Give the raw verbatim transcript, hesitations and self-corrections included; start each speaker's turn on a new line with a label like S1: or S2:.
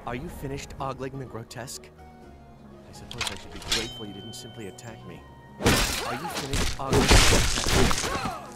S1: Are you finished ogling the grotesque? I suppose I should be grateful you didn't simply attack me. Are you finished ogling the grotesque?